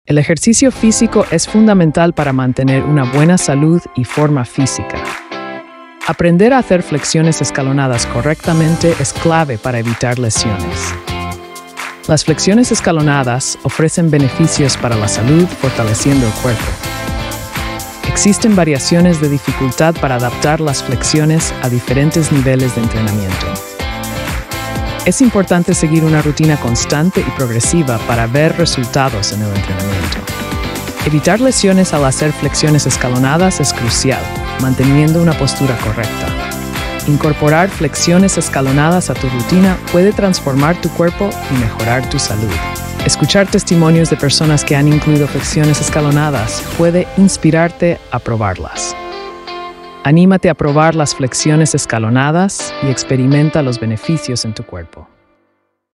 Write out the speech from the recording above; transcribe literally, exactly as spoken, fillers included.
El ejercicio físico es fundamental para mantener una buena salud y forma física. Aprender a hacer flexiones escalonadas correctamente es clave para evitar lesiones. Las flexiones escalonadas ofrecen beneficios para la salud, fortaleciendo el cuerpo. Existen variaciones de dificultad para adaptar las flexiones a diferentes niveles de entrenamiento. Es importante seguir una rutina constante y progresiva para ver resultados en el entrenamiento. Evitar lesiones al hacer flexiones escalonadas es crucial, manteniendo una postura correcta. Incorporar flexiones escalonadas a tu rutina puede transformar tu cuerpo y mejorar tu salud. Escuchar testimonios de personas que han incluido flexiones escalonadas puede inspirarte a probarlas. Anímate a probar las flexiones escalonadas y experimenta los beneficios en tu cuerpo.